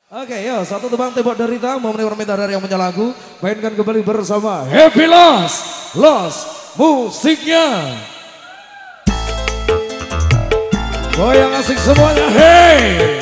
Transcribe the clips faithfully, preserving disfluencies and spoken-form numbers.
Oke, yo, satu tebang tembok derita, mau menikmati dari yang punya lagu, mainkan kembali bersama Happy Loss, Loss musiknya. Goyang asik semuanya, hey!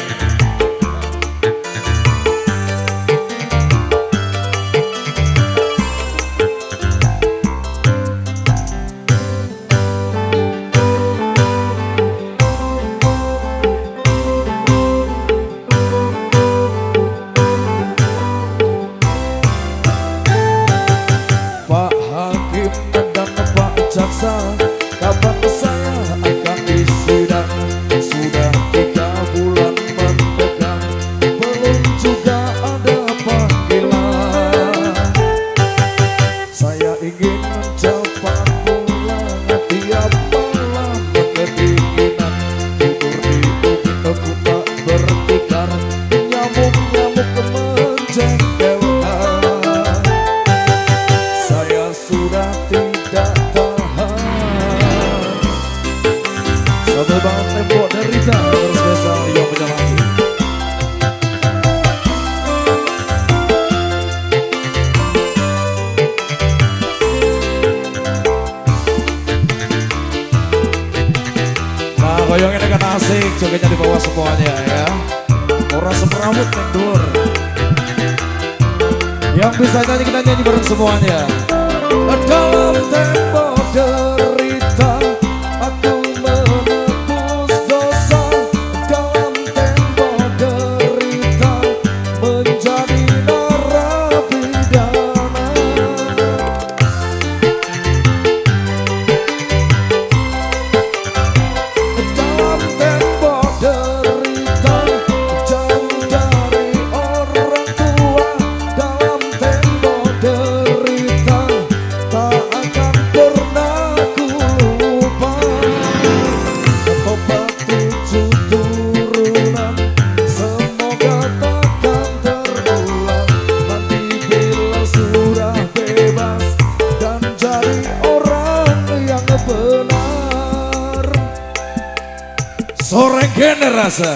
Kapan saya akan disidang? Sudah tiga bulan mendekat, belum juga ada panggilan. Saya ingin cepat pulang, tiap malam kedinginan. Tidur di ubin aku tak bertikar, nyamuk-nyamuk menjengkelkan. Saya sudah tidak satu banget tembok derita terus spesial yang punya lagu. Nah goyongnya dengan asik, jogetnya di bawah semuanya ya. Orang semerawut mendur. Yang bisa nyanyi kita nyanyi bareng semuanya. Dalam tembok derita aku menebus dosa, dalam tembok derita menjadi narapidana. Dalam tembok derita jauh dari orang tua, dalam tembok derita tak akan pernah ku lupa. Tobat tujuh turunan semoga takkan terulang. Nanti bila sudah bebas dan jadi orang yang benar. Sore generasi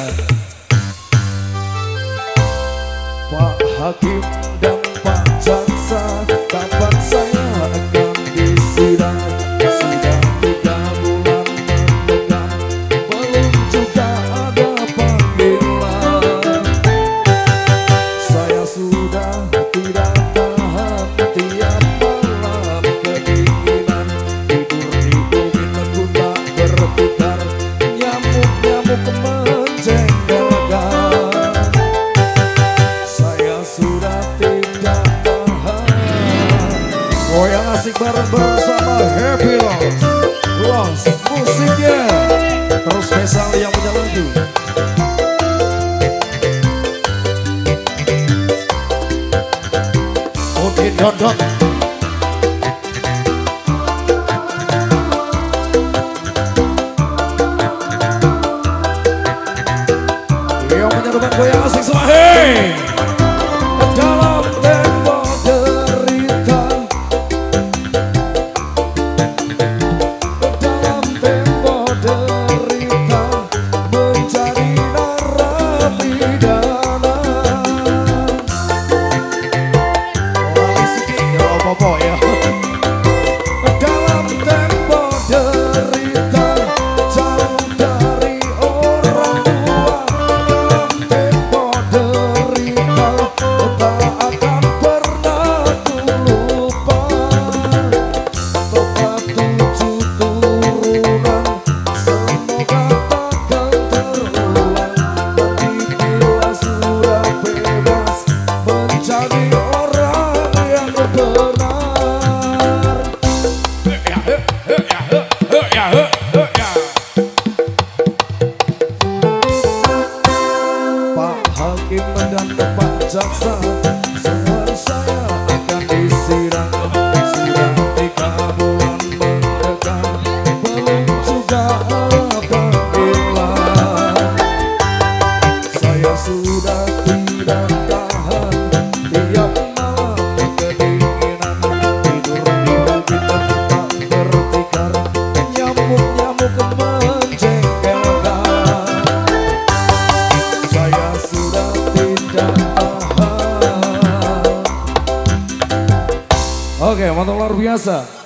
Pak Hakim dan Pak Jaksa, kapan saya akan disidang? Sudah tiga bulan mendekat, belum juga ada panggilan. Saya sudah tidak tahan, tiap malam kedinginan. Tidur di ubin aku tak bertikar, nyamuk-nyamuk menjengkelkan. Saya sudah tidak tahan. goyang asik bareng bersama Happy Loss, Loss musiknya. Terus spesial yang punya lagu. Oke, dot dot. Yang punya beban goyang asik semua, hey! Dalam tembok derita, dalam tembok derita menjadi narapidana. Wali sedikit, ya apa-apa ya. Dalam tembok derita jauh dari orang tua, dalam tembok derita tak akan pernah ku lupa. Tobat tujuh turunan semoga takkan terulang. Nanti bila sudah bebas menjadi orang yang benar. Pak Hakim dan Pak Jaksa, semua saya akan disidang. Sudah tiga bulan mendekat, belum juga ada panggilan. Saya sudah tidak tahan, tiap malam kedinginan. Tidur di ubin aku tak bertikar, nyamuk-nyamuk menjengkelkan. Saya sudah tidak Oke, mantap luar biasa.